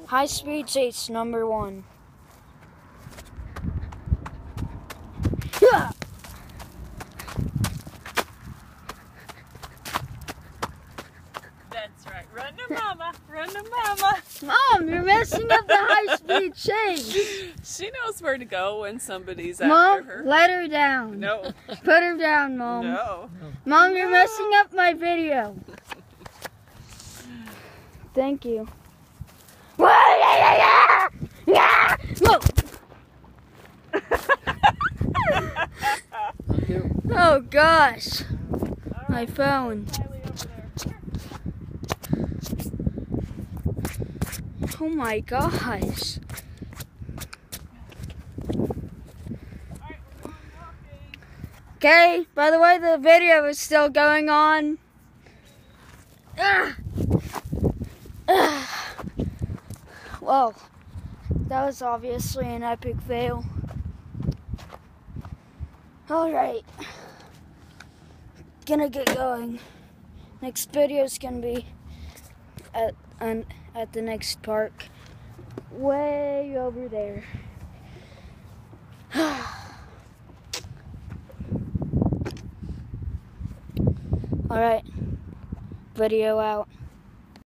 High Speed Chase #1. That's right. Run to mama. Run to mama. Mom, you're messing up the High Speed Chase. She knows where to go when somebody's Mom, after her. let her down. No. Put her down, Mom. No. Mom, you're messing up my video. Thank you. Whoa! Oh gosh, my phone. Oh my gosh. Okay, by the way, the video is still going on. Well, that was obviously an epic fail. Alright, gonna get going. Next video is gonna be at the next park, way over there. Alright, video out.